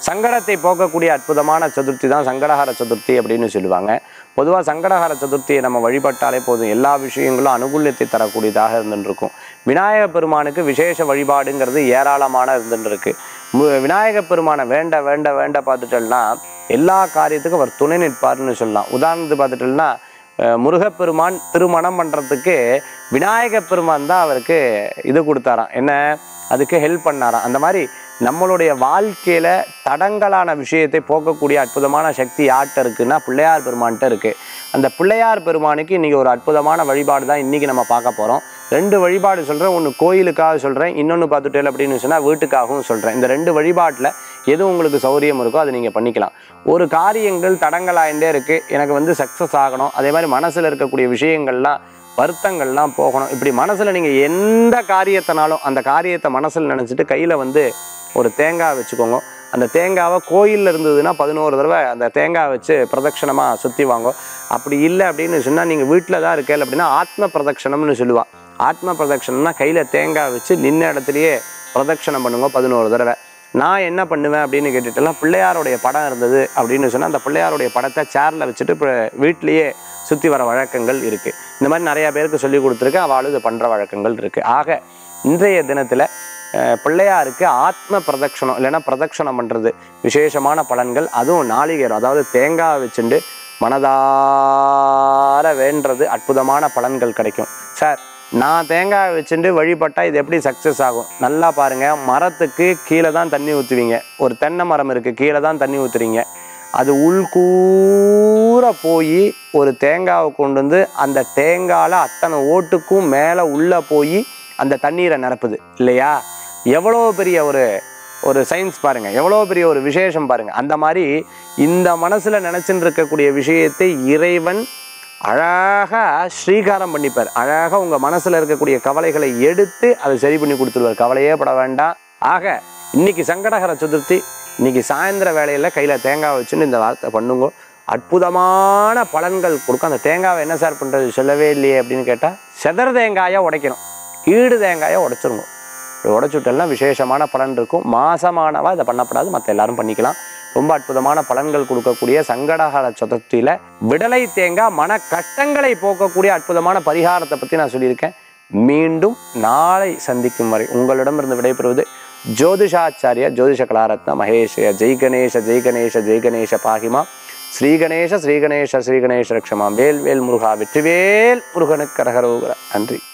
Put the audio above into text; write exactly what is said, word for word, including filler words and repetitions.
சங்கடத்தை போக்கக்கூடிய அற்புதமான சதுர்த்தி தான் சங்கடஹர சதுர்த்தி அப்படின்னு சொல்லுவாங்க. பொதுவாக சங்கடஹர சதுர்த்தியை நம்ம வழிபட்டாலே போதும், எல்லா விஷயங்களும் அனுகூல்யத்தை தரக்கூடியதாக இருந்துருக்கும். விநாயக பெருமானுக்கு விசேஷ வழிபாடுங்கிறது ஏராளமான இருந்துருக்கு. விநாயக பெருமானை வேண்ட வேண்ட வேண்ட பார்த்துட்டோம்னா எல்லா காரியத்துக்கும் அவர் துணை நிற்பார்னு சொல்லலாம். உதாரணத்துக்கு பார்த்துட்டோம்னா முருகப்பெருமான் திருமணம் பண்ணுறதுக்கு விநாயக பெருமான் தான் அவருக்கு இது கொடுத்தாராம், என்ன அதுக்கு ஹெல்ப் பண்ணாராம். அந்த மாதிரி நம்மளுடைய வாழ்க்கையில் தடங்கலான விஷயத்தை போக்கக்கூடிய அற்புதமான சக்தி யார்கிட்ட இருக்குன்னா பிள்ளையார் பெருமான்கிட்ட இருக்குது. அந்த பிள்ளையார் பெருமானுக்கு இன்றைக்கி ஒரு அற்புதமான வழிபாடு தான் இன்றைக்கி நம்ம பார்க்க போகிறோம். ரெண்டு வழிபாடு சொல்கிறேன், ஒன்று கோயிலுக்காக சொல்கிறேன், இன்னொன்று பார்த்துட்டேன் அப்படின்னு சொன்னால் வீட்டுக்காகவும் சொல்கிறேன். இந்த ரெண்டு வழிபாட்டில் எது உங்களுக்கு சௌரியம் இருக்கோ அதை நீங்கள் பண்ணிக்கலாம். ஒரு காரியங்கள் தடங்கலாயிட்டே இருக்குது, எனக்கு வந்து சக்ஸஸ் ஆகணும், அதே மாதிரி மனசில் இருக்கக்கூடிய விஷயங்கள்லாம் வருத்தங்கள்லாம் போகணும், இப்படி மனசில் நீங்கள் எந்த காரியத்தினாலும் அந்த காரியத்தை மனசில் நினச்சிட்டு கையில் வந்து ஒரு தேங்காய் வச்சுக்கோங்க. அந்த தேங்காவை கோயிலில் இருந்ததுன்னா பதினோரு தடவை அந்த தேங்காய் வச்சு பிரதட்சணமாக சுற்றி வாங்க. அப்படி இல்லை அப்படின்னு சொன்னால் நீங்கள் வீட்டில் தான் இருக்கேன் அப்படின்னா ஆத்ம பிரதட்சணம்னு சொல்லுவாள். ஆத்ம பிரதட்சணம்னா கையில் தேங்காய் வச்சு நின்ன இடத்துலையே பிரதட்சணம் பண்ணுங்க பதினோரு தடவை. நான் என்ன பண்ணுவேன் அப்படின்னு கேட்டுட்டுலாம் பிள்ளையாருடைய படம் இருந்தது அப்படின்னு சொன்னால் அந்த பிள்ளையாருடைய படத்தை சேரில் வச்சுட்டு இப்போ வீட்லேயே சுற்றி வர வழக்கங்கள் இருக்குது. இந்த மாதிரி நிறையா பேருக்கு சொல்லி கொடுத்துருக்கேன், அவளும் இதை பண்ணுற வழக்கங்கள் இருக்குது. ஆக இன்றைய தினத்தில் பிள்ளையாருக்கு ஆத்ம பிரதட்சணம் இல்லைன்னா பிரதட்சணம் பண்ணுறது விசேஷமான பலன்கள். அதுவும் நாளிகேரம் அதாவது தேங்காய் வச்சுட்டு மனதார வேண்டது அற்புதமான பலன்கள் கிடைக்கும். சார் நான் தேங்காய் வச்சுட்டு வழிபட்டால் இது எப்படி சக்ஸஸ் ஆகும்? நல்லா பாருங்கள், மரத்துக்கு கீழே தான் தண்ணி ஊற்றுவீங்க. ஒரு தென்னை மரம் இருக்குது, கீழே தான் தண்ணி ஊற்றுறீங்க. அது உள்கூற போய் ஒரு தேங்காவை கொண்டு வந்து அந்த தேங்காயில் அத்தனை ஓட்டுக்கும் மேலே உள்ளே போய் அந்த தண்ணீரை நிரப்புது இல்லையா? எவ்வளோ பெரிய ஒரு ஒரு சயின்ஸ் பாருங்கள், எவ்வளோ பெரிய ஒரு விசேஷம் பாருங்கள். அந்த மாதிரி இந்த மனசில் நினச்சின்னு இருக்கக்கூடிய விஷயத்தை இறைவன் அழகாக ஸ்ரீகாரம் பண்ணிப்பார். அழகாக உங்கள் மனசில் இருக்கக்கூடிய கவலைகளை எடுத்து அதை சரி பண்ணி கொடுத்துருவார். கவலையே பட வேண்டாம். ஆக இன்னைக்கு சங்கடஹர சதுர்த்தி, இன்னைக்கு சாயந்தர வேளையில் கையில் தேங்காய் வச்சுன்னு இந்த வார்த்தை பண்ணுங்க, அற்புதமான பலன்கள் கொடுக்கும். அந்த தேங்காவை என்ன சார் பண்ணுறது சொல்லவே இல்லையே அப்படின்னு கேட்டால் செதற தேங்காயை உடைக்கணும், ஈடு தேங்காயை உடைச்சிருங்க. உடைச்சுட்டெல்லாம் விசேஷமான பலன் இருக்கும். மாசமானவா இதை பண்ணப்படாது, மற்ற எல்லாரும் பண்ணிக்கலாம். ரொம்ப அற்புதமான பலன்கள் கொடுக்கக்கூடிய சங்கடஹர சதுர்த்தியில் விடலை தேங்காய் மன கஷ்டங்களை போக்கக்கூடிய அற்புதமான பரிகாரத்தை பற்றி நான் சொல்லியிருக்கேன். மீண்டும் நாளை சந்திக்கும் வரை உங்களிடமிருந்து விடைபெறுவது ஜோதிஷாச்சாரியா ஜோதிஷ கலாரத்ன மகேஷ். ஜெய் கணேஷ ஜெய் கணேஷ ஜெய் கணேஷ பாகிமா, ஸ்ரீகணேஷ ஸ்ரீகணேஷ ஸ்ரீகணேஷ ரக்ஷமா, வேல் வேல் முருகா வெற்றிவேல் முருகனுக்கு கரகரோகர. நன்றி.